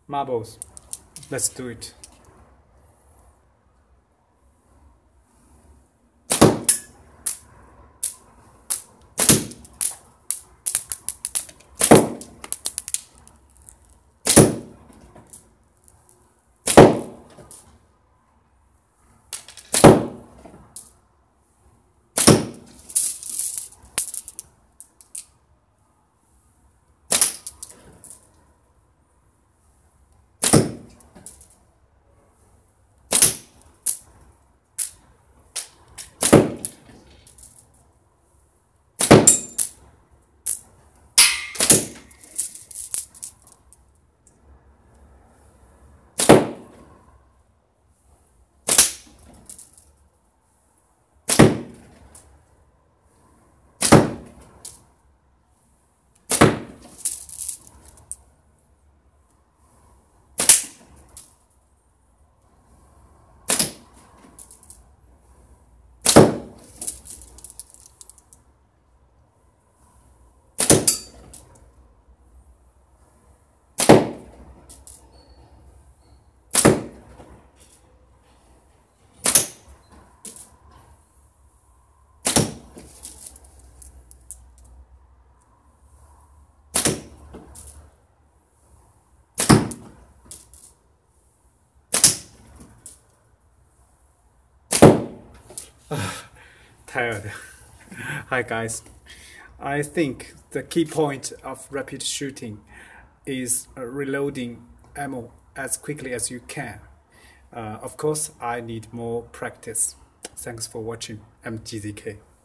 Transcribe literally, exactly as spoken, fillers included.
Marbles. Let's do it. Tired. Hi guys. I think the key point of rapid shooting is uh, reloading ammo as quickly as you can. Uh, of course, I need more practice. Thanks for watching. I'm G Z K.